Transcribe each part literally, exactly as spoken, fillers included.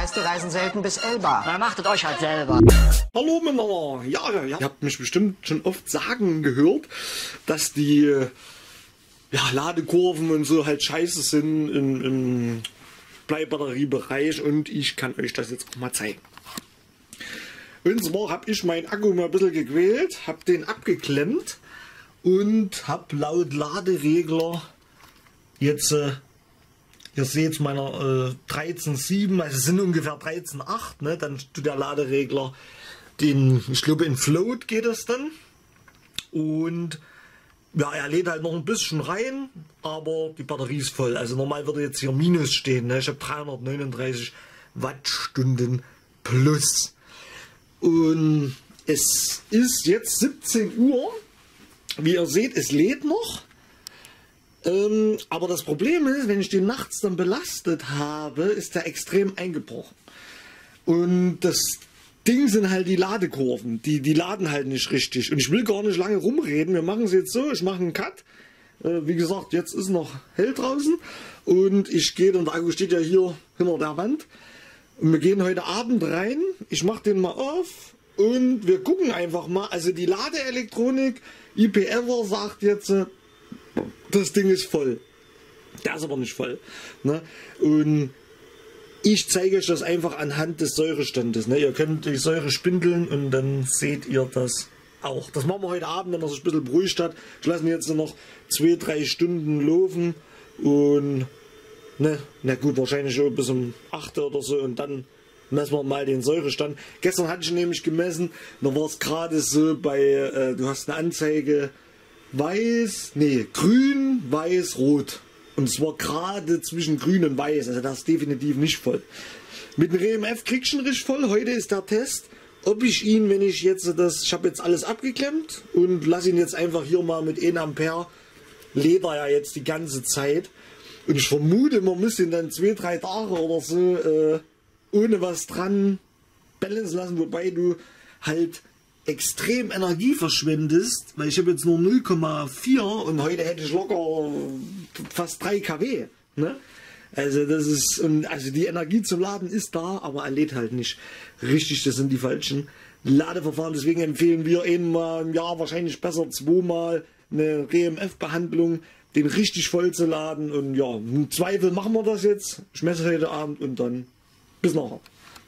heißt, die reisen selten bis Elba. Na, macht es euch halt selber. Hallo Männer, ja, ja, ja, ihr habt mich bestimmt schon oft sagen gehört, dass die ja, Ladekurven und so halt scheiße sind im, im Bleibatteriebereich, und ich kann euch das jetzt auch mal zeigen. Und zwar habe ich meinen Akku mal ein bisschen gequält, habe den abgeklemmt und habe laut Laderegler jetzt, äh, ihr seht meiner äh, dreizehn Komma sieben, also es sind ungefähr dreizehn Komma acht, ne? Dann tut der Laderegler den, ich glaube in Float geht es dann, und ja, er lädt halt noch ein bisschen rein, aber die Batterie ist voll. Also normal würde jetzt hier Minus stehen, ne? Ich habe dreihundertneununddreißig Wattstunden plus. Und es ist jetzt siebzehn Uhr. Wie ihr seht, es lädt noch. Ähm, aber das Problem ist, wenn ich den nachts dann belastet habe, ist der extrem eingebrochen. Und das Ding sind halt die Ladekurven. Die, die laden halt nicht richtig. Und ich will gar nicht lange rumreden. Wir machen es jetzt so. Ich mache einen Cut. Äh, wie gesagt, jetzt ist noch hell draußen. Und ich gehe, und der Akku steht ja hier hinter der Wand. Und wir gehen heute Abend rein. Ich mache den mal auf und wir gucken einfach mal. Also die Ladeelektronik, I P Ever sagt jetzt, das Ding ist voll. Der ist aber nicht voll. Ne? Und ich zeige euch das einfach anhand des Säurestandes. Ne? Ihr könnt die Säure spindeln und dann seht ihr das auch. Das machen wir heute Abend, wenn er sich ein bisschen beruhigt hat. Ich lasse ihn jetzt noch zwei, drei Stunden laufen und Ne, na gut, wahrscheinlich schon bis um acht oder so, und dann messen wir mal den Säurestand. Gestern hatte ich nämlich gemessen, da war es gerade so bei, äh, du hast eine Anzeige weiß, nee, grün, weiß, rot. Und es war gerade zwischen grün und weiß, also das ist definitiv nicht voll. Mit dem R E M F kriegst du ihn richtig voll. Heute ist der Test, ob ich ihn, wenn ich jetzt das, ich habe jetzt alles abgeklemmt und lasse ihn jetzt einfach hier mal mit ein Ampere, lädt er ja jetzt die ganze Zeit. Und ich vermute, man muss ihn dann zwei, drei Tage oder so äh, ohne was dran balancen lassen, wobei du halt extrem Energie verschwendest, weil ich habe jetzt nur null Komma vier und heute hätte ich locker fast drei Kilowatt. Ne? Also das ist, und also die Energie zum Laden ist da, aber er lädt halt nicht richtig. Das sind die falschen Ladeverfahren. Deswegen empfehlen wir einmal im Jahr, wahrscheinlich besser zweimal, eine R E M F-Behandlung, den richtig voll zu laden. Und ja, im Zweifel machen wir das jetzt. Ich messe heute Abend und dann bis nachher.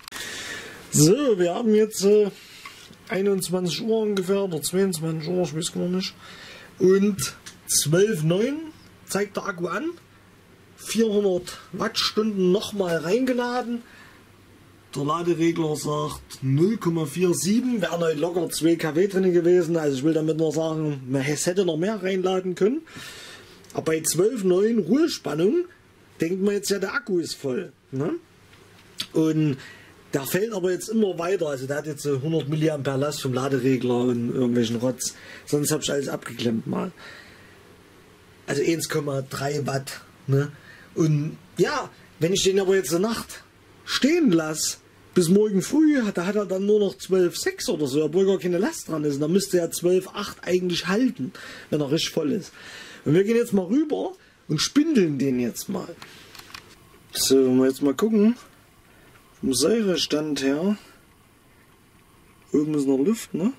So, wir haben jetzt äh, einundzwanzig Uhr ungefähr oder zweiundzwanzig Uhr, ich weiß gar nicht. Und zwölf Komma neun zeigt der Akku an. vierhundert Wattstunden nochmal reingeladen. Der Laderegler sagt null Komma siebenundvierzig, wären heute locker zwei Kilowatt drin gewesen. Also ich will damit nur sagen, man hätte noch mehr reinladen können. Aber bei zwölf Komma neun Ruhespannung denkt man jetzt ja, der Akku ist voll. Ne? Und der fällt aber jetzt immer weiter. Also der hat jetzt so hundert Milliampere Last vom Laderegler und irgendwelchen Rotz. Sonst habe ich alles abgeklemmt mal. Also eins Komma drei Watt. Ne? Und ja, wenn ich den aber jetzt in der Nacht stehen lasse, bis morgen früh, da hat er dann nur noch zwölf Komma sechs oder so, obwohl gar keine Last dran ist. Und dann müsste er zwölf Komma acht eigentlich halten, wenn er richtig voll ist. Und wir gehen jetzt mal rüber und spindeln den jetzt mal. So, wenn wir jetzt mal gucken, vom Säurestand her, oben ist noch Luft, ne?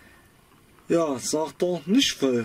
Ja, sagt er, nicht voll.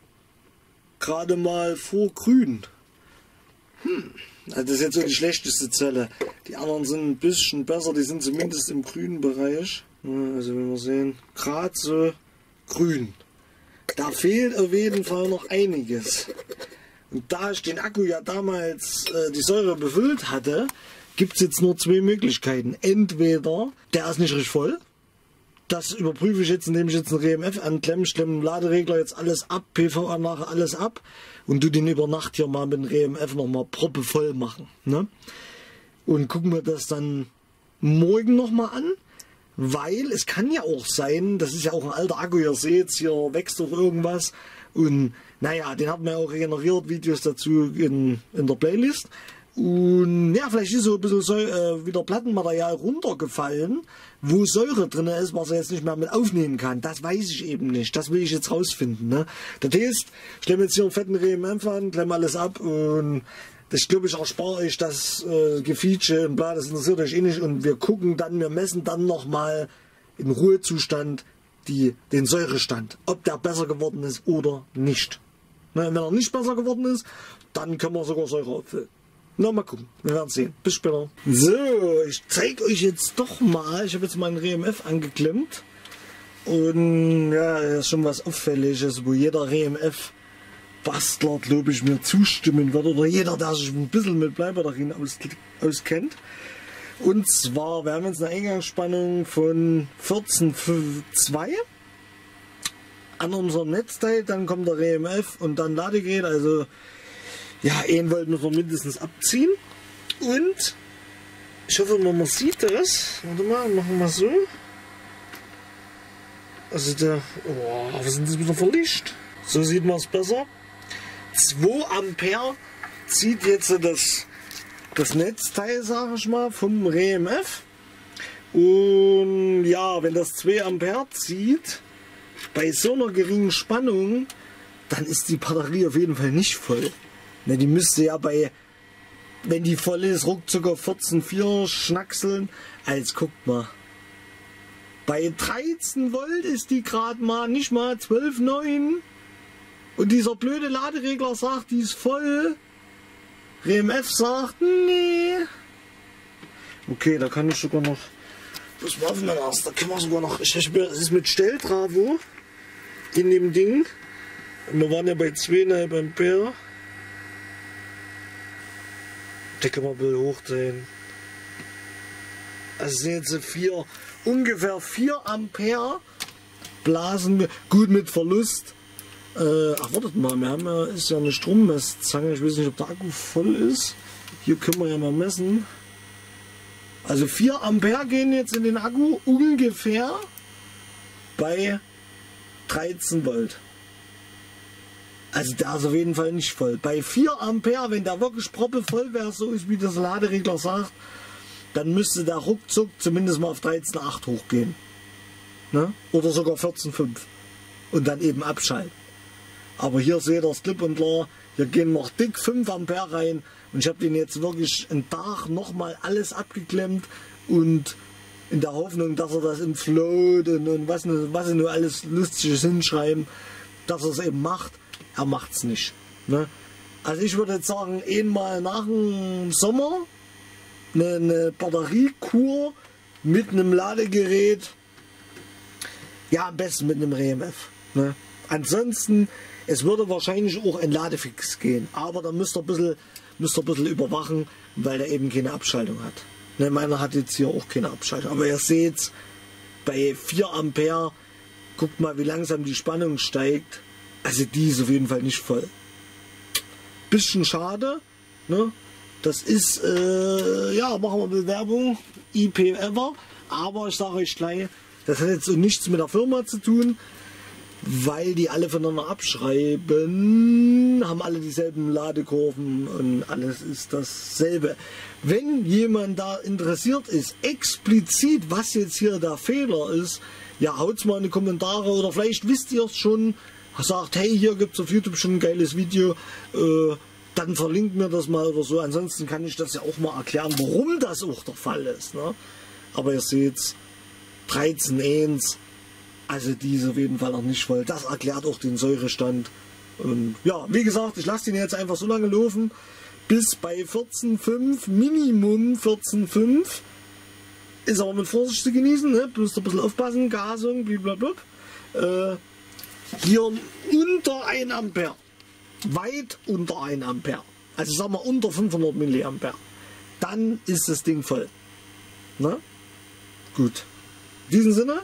Gerade mal vor grün. Hm. Also das ist jetzt so die schlechteste Zelle. Die anderen sind ein bisschen besser, die sind zumindest im grünen Bereich. Also wenn wir sehen, gerade so grün. Da fehlt auf jeden Fall noch einiges. Und da ich den Akku ja damals äh, die Säure befüllt hatte, gibt es jetzt nur zwei Möglichkeiten. Entweder der ist nicht richtig voll. Das überprüfe ich jetzt, indem ich jetzt einen R E M F anklemme. Ich klemme den Laderegler jetzt alles ab, P V-Anlage alles ab und tu den über Nacht hier mal mit dem R E M F nochmal proppe voll machen. Ne? Und gucken wir das dann morgen nochmal an. Weil es kann ja auch sein, das ist ja auch ein alter Akku, ihr seht, hier wächst doch irgendwas. Und naja, den hat man ja auch regeneriert, Videos dazu in, in der Playlist. Und ja, vielleicht ist so ein bisschen so, äh, wieder Plattenmaterial runtergefallen, wo Säure drin ist, was er jetzt nicht mehr mit aufnehmen kann. Das weiß ich eben nicht. Das will ich jetzt rausfinden. Ne? Das heißt, ich klemme jetzt hier einen fetten R E M F an, klemme alles ab und Das glaube ich erspare euch das äh, Gefietsche und bla, das interessiert euch eh nicht. Und wir gucken dann, wir messen dann nochmal im Ruhezustand die, den Säurestand, ob der besser geworden ist oder nicht. Na, wenn er nicht besser geworden ist, dann können wir sogar Säure auffüllen. Na, mal gucken, wir werden sehen. Bis später. So, ich zeige euch jetzt doch mal, ich habe jetzt meinen R E M F angeklemmt. Und ja, das ist schon was Auffälliges, wo jeder R E M F Bastler, glaube ich, mir zustimmen wird, oder jeder, der sich ein bisschen mit Bleibatterien aus, auskennt. Und zwar, wir haben jetzt eine Eingangsspannung von vierzehn Komma zwei an unserem Netzteil, dann kommt der R E M F und dann Ladegerät, also ja, einen Volt müssen wir mindestens abziehen. Und ich hoffe, man sieht das. Warte mal, machen wir so. Also der, oh, was ist denn das wieder für Licht? So sieht man es besser. zwei Ampere zieht jetzt das, das Netzteil, sage ich mal, vom R E M F. Und ja, wenn das zwei Ampere zieht, bei so einer geringen Spannung, dann ist die Batterie auf jeden Fall nicht voll. Ne, die müsste ja bei, wenn die voll ist, ruckzuck auf vierzehn Komma vier schnackseln. Als guckt mal. Bei dreizehn Volt ist die gerade mal nicht mal zwölf Komma neun. Und dieser blöde Laderegler sagt, die ist voll. R E M F sagt, nee. Okay, da kann ich sogar noch. Das machen wir erst. Da können wir sogar noch. Ich, ich, das ist mit Stelltravo in dem Ding. Und wir waren ja bei zwei Komma fünf Ampere. Da können wir ein bisschen hochdrehen. Also sind jetzt vier, ungefähr vier Ampere blasen. Gut mit Verlust. Äh, ach, wartet mal, wir haben ja, ist ja eine Strommesszange. Ich weiß nicht, ob der Akku voll ist. Hier können wir ja mal messen. Also vier Ampere gehen jetzt in den Akku ungefähr bei dreizehn Volt. Also der ist auf jeden Fall nicht voll. Bei vier Ampere, wenn der wirklich proppevoll wäre, so ist wie das Laderegler sagt, dann müsste der ruckzuck zumindest mal auf dreizehn Komma acht hochgehen. Ne? Oder sogar vierzehn Komma fünf. Und dann eben abschalten. Aber hier seht ihr es klipp und klar, hier gehen noch dick fünf Ampere rein. Und ich habe den jetzt wirklich einen Tag nochmal alles abgeklemmt und in der Hoffnung, dass er das im Float und, und was, was sie nur alles Lustiges hinschreiben, dass er es eben macht. Er macht es nicht. Ne? Also ich würde jetzt sagen, einmal nach dem Sommer eine, eine Batteriekur mit einem Ladegerät, ja am besten mit einem R E M F. Ne? Ansonsten, es würde wahrscheinlich auch ein Ladefix gehen, aber da müsst ihr ein bisschen, müsst ihr ein bisschen überwachen, weil der eben keine Abschaltung hat. Ne, meiner hat jetzt hier auch keine Abschaltung, aber ihr seht, bei vier Ampere, guckt mal wie langsam die Spannung steigt. Also die ist auf jeden Fall nicht voll. Bisschen schade. Ne? Das ist, äh, ja, machen wir Bewerbung. I P Ever. Aber ich sage euch gleich, das hat jetzt so nichts mit der Firma zu tun, weil die alle voneinander abschreiben, haben alle dieselben Ladekurven und alles ist dasselbe. Wenn jemand da interessiert ist, explizit, was jetzt hier der Fehler ist, ja, haut's mal in die Kommentare oder vielleicht wisst ihr es schon, sagt, hey, hier gibt es auf YouTube schon ein geiles Video, äh, dann verlinkt mir das mal oder so. Ansonsten kann ich das ja auch mal erklären, warum das auch der Fall ist. Ne? Aber ihr seht, dreizehn Komma eins, also die ist auf jeden Fall noch nicht voll. Das erklärt auch den Säurestand. Und ja, wie gesagt, ich lasse den jetzt einfach so lange laufen, bis bei vierzehn Komma fünf, Minimum vierzehn Komma fünf. Ist aber mit Vorsicht zu genießen, ne? Bloß ein bisschen aufpassen, Gasung, blablabla. Äh, Hier unter ein Ampere, weit unter ein Ampere, also sagen wir unter fünfhundert Milliampere, dann ist das Ding voll. Na? Gut. In diesem Sinne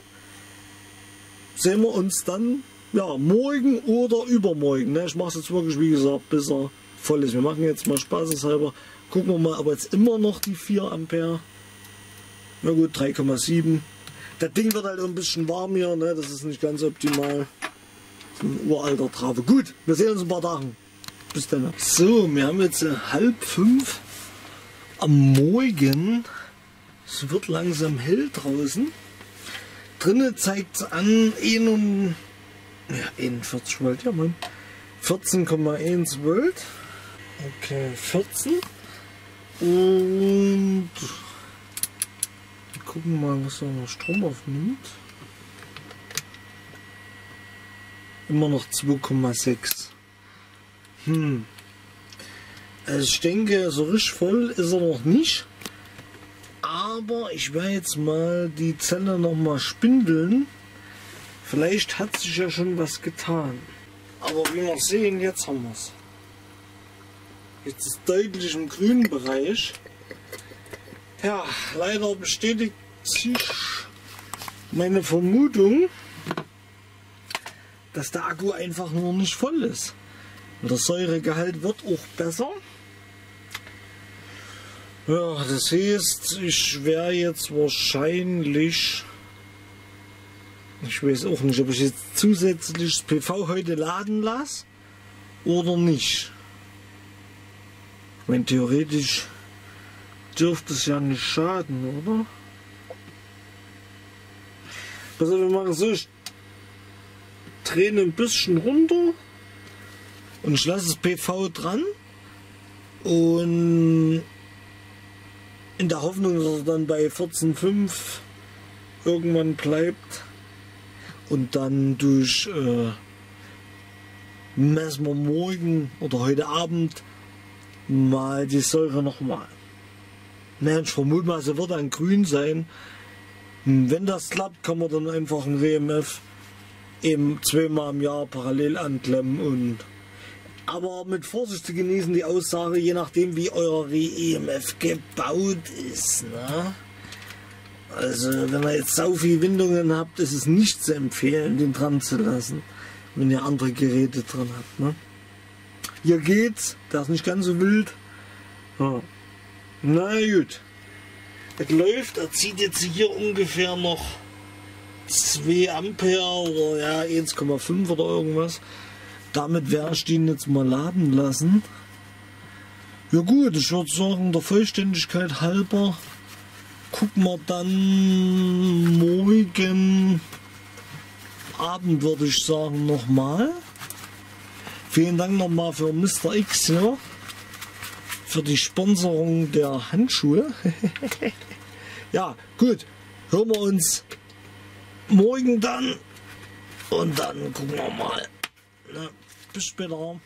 sehen wir uns dann ja, morgen oder übermorgen. Ne? Ich mache es jetzt wirklich, wie gesagt, bis er voll ist. Wir machen jetzt mal spaßeshalber. Gucken wir mal, ob jetzt immer noch die vier Ampere. Na gut, drei Komma sieben. Das Ding wird halt ein bisschen warm hier, ne? Das ist nicht ganz optimal. Ein uralter Trave. Gut, wir sehen uns in ein paar Tagen. Bis dann. So, wir haben jetzt äh, halb fünf am Morgen. Es wird langsam hell draußen. Drinnen zeigt es an ein, ja, einundvierzig Volt, ja Mann. vierzehn Komma eins Volt. Okay, vierzehn. Und wir gucken mal, was er noch Strom aufnimmt. Immer noch zwei Komma sechs. Hm. Also ich denke, so richtig voll ist er noch nicht. Aber ich werde jetzt mal die Zelle noch mal spindeln. Vielleicht hat sich ja schon was getan. Aber wie wir sehen, jetzt haben wir es. Jetzt ist deutlich im grünen Bereich. Ja, leider bestätigt sich meine Vermutung, dass der Akku einfach nur nicht voll ist. Und der Säuregehalt wird auch besser. Ja, das heißt, ich werde jetzt wahrscheinlich, ich weiß auch nicht, ob ich jetzt zusätzlich das P V heute laden lasse oder nicht. Ich meine, theoretisch dürfte es ja nicht schaden, oder? Also wir machen so, ich drehe ein bisschen runter und ich lasse das P V dran und in der Hoffnung, dass er dann bei vierzehn Komma fünf irgendwann bleibt und dann durch äh, messen wir morgen oder heute Abend mal die Säure nochmal. Ne, ich vermute mal, sie wird dann grün sein. Wenn das klappt, kann man dann einfach ein W M F eben zweimal im Jahr parallel anklemmen. Und aber mit Vorsicht zu genießen die Aussage, je nachdem wie euer E M F gebaut ist. Ne? Also wenn ihr jetzt so viele Windungen habt, ist es nicht zu empfehlen, den dran zu lassen, wenn ihr andere Geräte dran habt. Ne? Hier geht's, der ist nicht ganz so wild. Ja. Na gut, es läuft, er zieht jetzt hier ungefähr noch zwei Ampere oder ja eins Komma fünf oder irgendwas. Damit werde ich den jetzt mal laden lassen. Ja gut, ich würde sagen, der Vollständigkeit halber gucken wir dann morgen Abend, würde ich sagen, nochmal. Vielen Dank nochmal für Mister X, ja, für die Sponsorung der Handschuhe. Ja, gut, hören wir uns morgen dann und dann gucken wir mal. Na, bis später.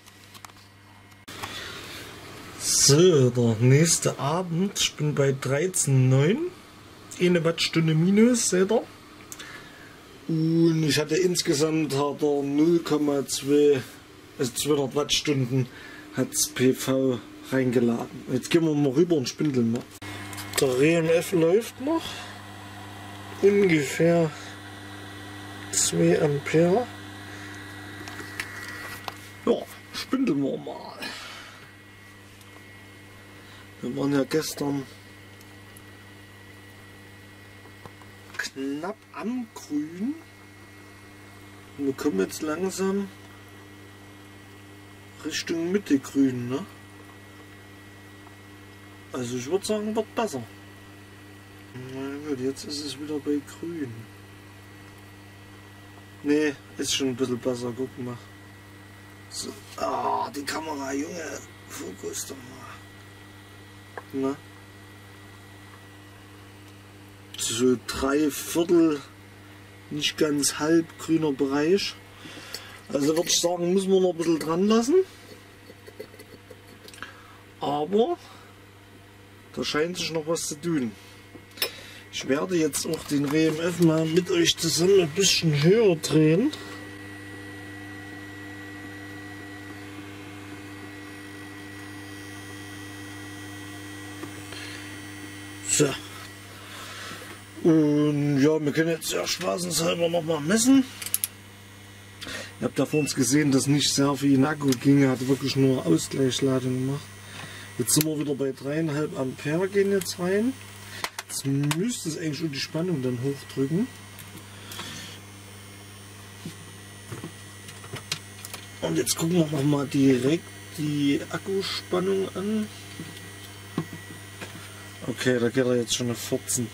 So, der nächste Abend, ich bin bei dreizehn Komma neun, eine Wattstunde minus, seht ihr. Und ich hatte insgesamt hat er null Komma zwei, also zweihundert Wattstunden hat das P V reingeladen. Jetzt gehen wir mal rüber und spindeln mal. Der E M F läuft noch, ungefähr zwei Ampere. Ja, spindeln wir mal. Wir waren ja gestern knapp am Grün und wir kommen jetzt langsam Richtung Mitte grün, ne? Also ich würde sagen, wird besser. Na gut, jetzt ist es wieder bei grün. Ne, ist schon ein bisschen besser, guck mal. So, ah, die Kamera, Junge, Fokus doch mal. Na? So drei Viertel, nicht ganz halb grüner Bereich. Also würde ich sagen, müssen wir noch ein bisschen dran lassen. Aber da scheint sich noch was zu tun. Ich werde jetzt auch den W M F mal mit euch zusammen ein bisschen höher drehen. So. Und ja, wir können jetzt ja spaßenshalber noch mal messen. Ihr habt ja vor uns gesehen, dass nicht sehr viel in Akku ging. Er hat wirklich nur Ausgleichsladung gemacht. Jetzt sind wir wieder bei dreieinhalb Ampere gehen jetzt rein. Jetzt müsste es eigentlich schon die Spannung dann hochdrücken. Und jetzt gucken wir noch mal direkt die Akkuspannung an. Okay, da geht er jetzt schon auf vierzehn.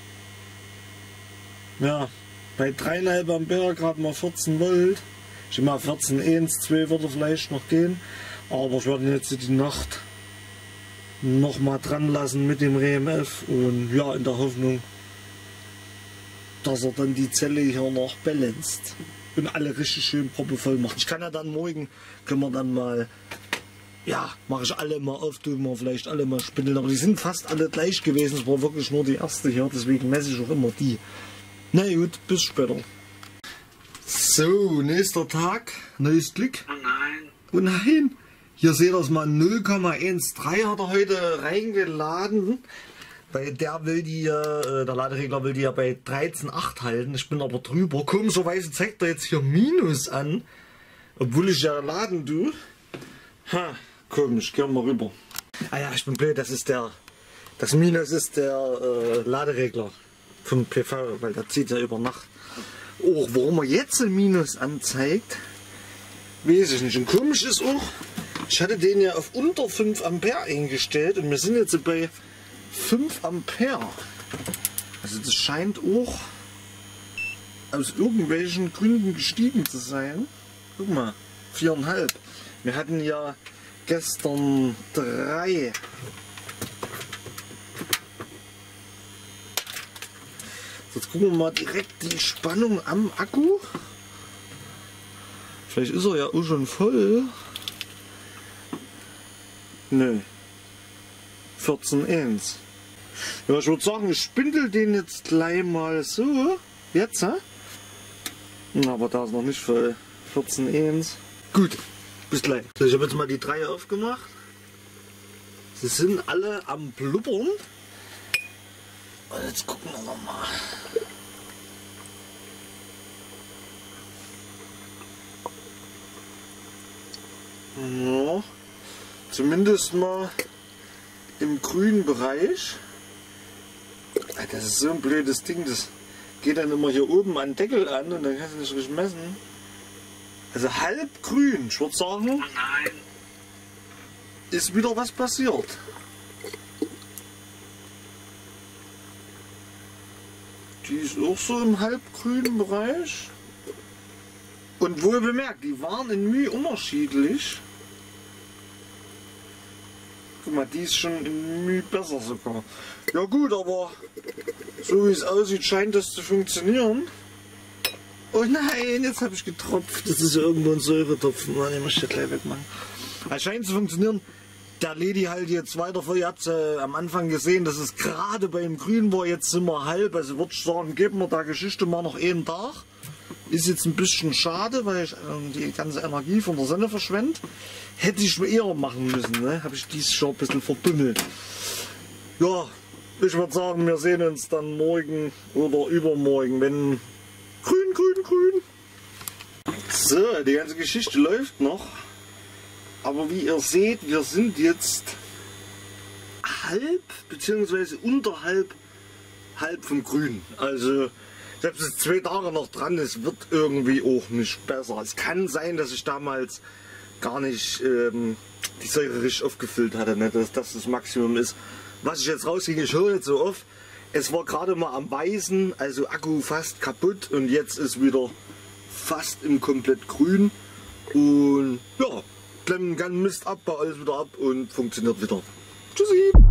Ja, bei dreieinhalb Ampere gerade mal vierzehn Volt. Ich mal vierzehn Komma eins, zwei würde vielleicht noch gehen. Aber ich werde ihn jetzt die Nacht noch mal dran lassen mit dem R M F und ja, in der Hoffnung, dass er dann die Zelle hier noch balanced und alle richtig schön proppevoll macht. Ich kann ja dann morgen, können wir dann mal, ja, mache ich alle mal auf, tun wir vielleicht alle mal spindeln, aber die sind fast alle gleich gewesen, es war wirklich nur die erste hier, deswegen messe ich auch immer die. Na gut, bis später. So, nächster Tag, neues Glück. Oh nein. Oh nein, hier seht ihr es mal, null Komma dreizehn hat er heute reingeladen. Weil der will die, äh, der Laderegler will die ja bei dreizehn Komma acht halten. Ich bin aber drüber. Komischerweise zeigt er jetzt hier Minus an. Obwohl ich ja laden tue. Ha, komisch, gehen wir rüber. Ah ja, ich bin blöd, das ist der, das Minus ist der äh, Laderegler vom P V, weil der zieht ja über Nacht. Oh, warum er jetzt ein Minus anzeigt, weiß ich nicht. Und komisch ist auch, ich hatte den ja auf unter fünf Ampere eingestellt und wir sind jetzt bei fünf Ampere. Also das scheint auch aus irgendwelchen Gründen gestiegen zu sein. Guck mal, vier Komma fünf. Wir hatten ja gestern drei. Jetzt gucken wir mal direkt die Spannung am Akku. Vielleicht ist er ja auch schon voll. Nö. vierzehn Komma eins. Ja, ich würde sagen, ich spindel den jetzt gleich mal so. Jetzt, hä? Aber da ist noch nicht voll. vierzehn Komma eins. Gut, bis gleich. So, ich habe jetzt mal die drei aufgemacht. Sie sind alle am Blubbern. Und jetzt gucken wir noch mal. Ja, zumindest mal im grünen Bereich. Das ist so ein blödes Ding, das geht dann immer hier oben an den Deckel an und dann kannst du nicht richtig messen. Also halb grün, ich würde sagen, Oh nein. ist wieder was passiert. Die ist auch so im halbgrünen Bereich. Und wohl bemerkt, die waren in Mühe unterschiedlich. Guck mal, die ist schon in Mühe besser sogar. Ja gut, aber so wie es aussieht, scheint das zu funktionieren. Oh nein, jetzt habe ich getropft. Das ist ja irgendwo ein Säuretopfen. Mann, den muss ich ja gleich wegmachen. Es scheint zu funktionieren. Der Ledi halt jetzt weiter vor. Ihr habt äh, am Anfang gesehen, dass es gerade beim Grün war. Jetzt sind wir halb. Also würde ich sagen, geben wir der Geschichte mal noch einen Tag. Ist jetzt ein bisschen schade, weil ich äh, die ganze Energie von der Sonne verschwende. Hätte ich eher machen müssen. Ne? Habe ich dies schon ein bisschen verbummelt. Ja, ich würde sagen, wir sehen uns dann morgen oder übermorgen, wenn grün, grün, grün. So, die ganze Geschichte läuft noch. Aber wie ihr seht, wir sind jetzt halb bzw. unterhalb halb vom Grün. Also selbst wenn es zwei Tage noch dran ist, wird irgendwie auch nicht besser. Es kann sein, dass ich damals gar nicht ähm, die Säure richtig aufgefüllt hatte, ne? dass das das Maximum ist. Was ich jetzt rauskriege, ich höre jetzt so oft, es war gerade mal am Weißen, also Akku fast kaputt und jetzt ist wieder fast im komplett Grün. Und ja, klemmen ganz Mist ab, baue alles wieder ab und funktioniert wieder. Tschüssi!